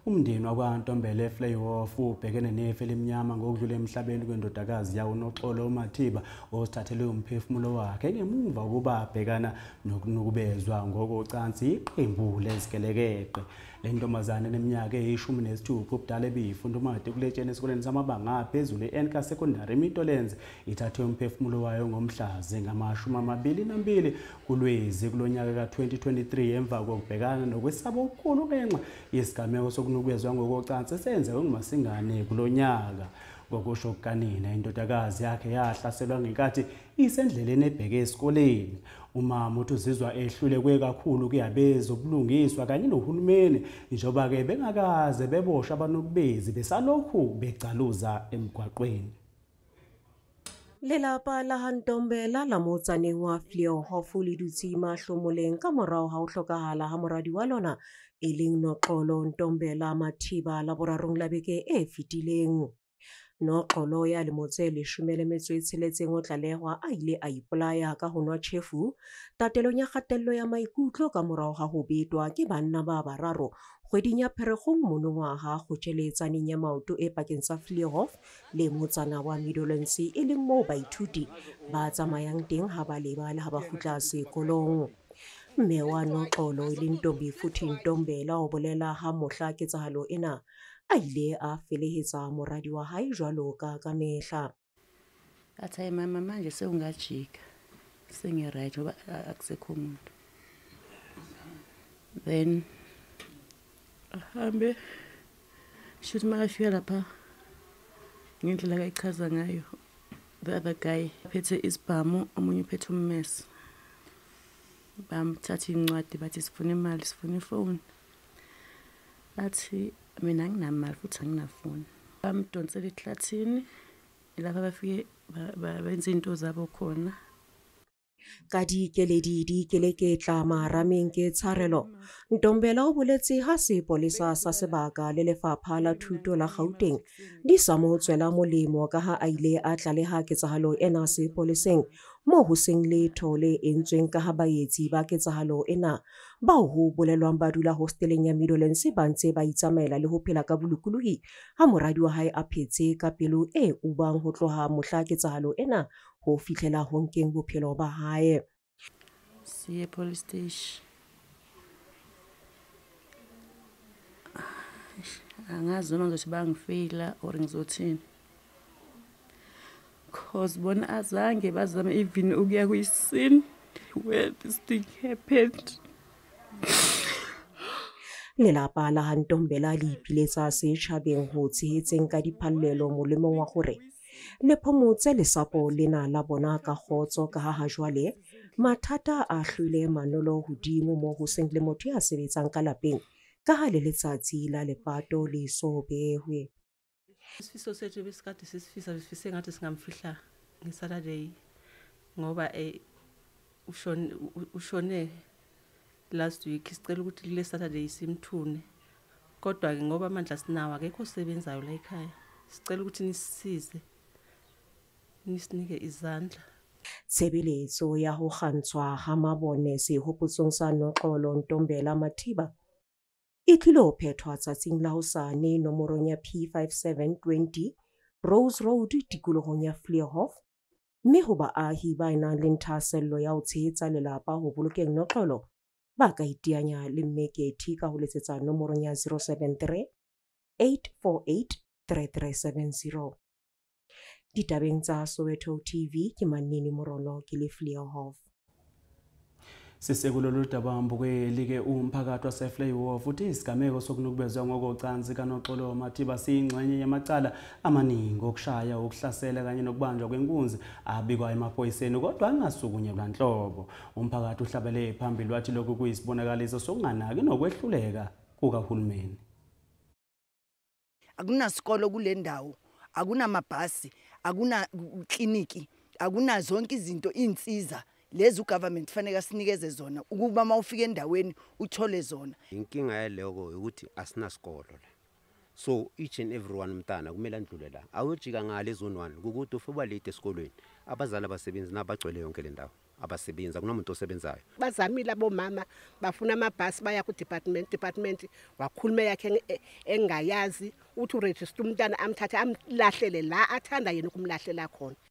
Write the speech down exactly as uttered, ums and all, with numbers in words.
Umndeni wakwa Ntombela eFleurhof ubhekene nefu elimnyama ngokudlula emhlabeni Kwendodakazi yawo uNoxolo Mathivha ozithathele umphefumulo wakhe ngemumva kokuba abhekana nokunukubezwa ngokocansi iqembu lezigelekeqe. Le ntombazane eneminyaka eyishumi nesithupha ubudala ebifunda umade kuletsheni esikoleni samabanga aphezulu e-N K Secondary Mitolenze ithathe umphefumulo wayo ngomhlazi ngamashumi amabili nambili kuLwezi kulonyaka ka twenty twenty-three emva kokubhekana nokwesaba okukhulu ngenxa yesigameko sokunukubezwa ngokocansi senzeke ngumasingane kulonyaka. Ngokusho kukanina indodakazi yakhe yahlaselwa ngenkathi isendleleni ebheke esikoleni. Umama uthi Uzizwa ehlulekwe kakhulu kuyabeza ubulungiswa kanye nohulumeni njengoba ke bengakaze bebosha abanukubezi besalokhu becaluza emgwaqweni. Lelapa la Ntombela la motsaneng wa Fleurhof le dutse mahlomoleng ka morao ha o hlokahala ha moradi wa lona e leng Noxolo Ntombela Mathivha la borarong la beke e fetileng. Noxolo ya lemotse leshome le metso e tsheletseng o tlalehwa a ile a ipolaya ka ho nwa tjhefu tatelong ya kgatello ya maikutlo ka morao ha ho betwa ke banna ba bararo kgweding ya Pherekgong monongwaha kgotjeletsaneng ya maoto e pakeng tsa Fleurhof le motsana wa Mitolenze e leng moo baithuti ba tsamayang teng ha ba leba le ha ba kgutla sekolong. Mme wa Noxolo e leng Ntombi futhi Ntombela o bolela ha mohla ketsahalo ena a ile a felehetsa moradi wa hae jwalo ka ka mehla. Athi mama manje sewungajika sengiright ngoba akusekho umuntu. Then ahambe shothi makafika lapha ngendlela akayichaza ngayo the other guy phethe isibhamu omunye uphethe ummesi. Bamthatha incwadi bathi sifuna imali sifuna ifoni. Athi mina anginamali futhi anginafoni. Bamdonsela ehlathini lapha bafike benza into zabo khona. Ka dikeledi di keleketla maharameng ke tshwarelo Ntombela o boletse ha sepolesa sa sebaka le lefapha la thuto la Gauteng di sa mo tswela molemo ka ha a ile a tlaleha ketsahalo ena sepoleseng moo ho seng letho le entsweng ka ha baetsi ba ketsahalo ena bao ho bolelwang ba dula hosteleng ya Mitolenze ba ntse ba itsamaela le ho phela ka bolokolohi ha moradi wa hae a phetse ka pelo e ubang ho tloha mohla ketsahalo ena ho fihlela ho nkeng bophelo ba hae. Siye police station. Angazi noma ngizothi bangifila or ngizothini. Cause bona azange bazame even ukuya kwi-scene where this thing happened. Lelapa la Ntombela le ipiletsa setjhabeng ho tshehetseng ka diphallelo molemong wa hore le phomotse lesapo lena la bona ka kgotso ka ha jwale mathata a hlwile manolo hodimo moo ho seng le motho ya sebetsang ka lapeng ka ha le letsatsi la lepato le so behwe. Isifiso sethu besikade sisifisa sifise ngathi singamfihla ngeSaturday ngoba eh ushone ushone last week sicela ukuthi le Saturday simthune kodwa ke ngoba amandla sinawo akekho sebenzayo la ekhaya sicela ukuthi nisisize nisinike izandla. Tshebeletso ya ho kgantshwa ha mabone sehopotsong sa Noxolo Ntombela Mathivha e tlile ho phethwa tsatsing la hosane nomorong ya P five seven twenty Rose Road tikolohong ya Fleurhof mme ho baahi ba nang le thahasello ya ho tshehetsa lelapa ho bolokeng Noxolo ba ka iteanya le mmeketi ka ho letsetsa nomorong ya zero seven three eight four eight three three seven zero. Ditabeng tsa Soweto T V ke Manini Morono ke le Fleurhof. Sisekulolu daba mbukeli ke umphakathi waseFleurhof uthi isigameko sokunukubezwa ngokocansi kaNoxolo Mathivha siyingxenye yamacala amaningi okushaya ukuhlasela kanye nokubanjwa kwenkunzi abikwa emaphoyiseni kodwa angasukunye kwanhlobo. Umphakathi uhlabele phambili wathi lokhu kuyisibonakaliso sokunganaki nokwehluleka kukaHulumeni. Akunasikolo kule ndawo, akunamabhasi, akuna kliniki, akuna zonke izinto insiza lezi ugovernment fanele asinikeze zona ukuba mawufika endaweni uthole zona. Inkinga yaleko ukuthi asinasikolo la. So each and everyone umntana kumele andlule la. Awujika ngale zone one ukuthi ufuba late esikolweni. Abazali abasebenzi nabagcwele yonke le ndawo. abasebenzi akunomuntu osebenzayo. Bazamile abomama bafuna amabhasi baya ku department department wakhuluma yakhe engayazi uthi uregister umntana amthathe amlahlele la athanda yena ukumlahlela khona